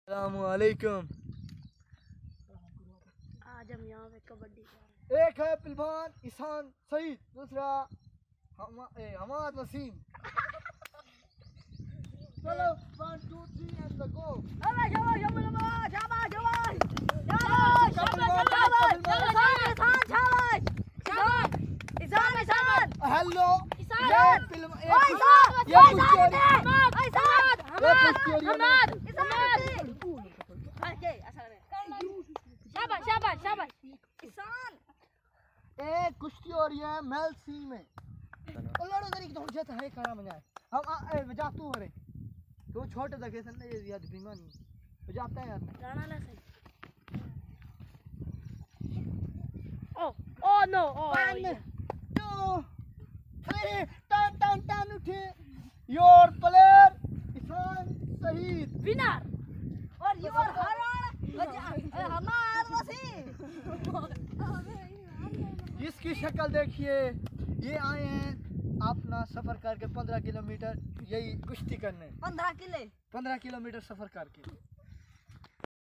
अस्सलामुअलैकुम। आज हम यहाँ पे कबड्डी एक है पहलवान ईसान सईद, दूसरा हमाद वसीम। चलो 1 2 3 एंड गो। हेलो एक कुश्ती हो रही है मेल सी में। लड़ो तरीके तो जत है करा मजा हम बजा तू रे तो छोटे दके सन ये याद बेईमानी बजाता है यार गाना ना सही। ओ नो ओ 1 2 3 टन टन टन उठे your player Ehsan Saeed winner और योर हमाद वसीम। इसकी शक्ल देखिए, ये आए हैं अपना सफर करके 15 किलोमीटर यही कुश्ती करने। 15 किलोमीटर सफर करके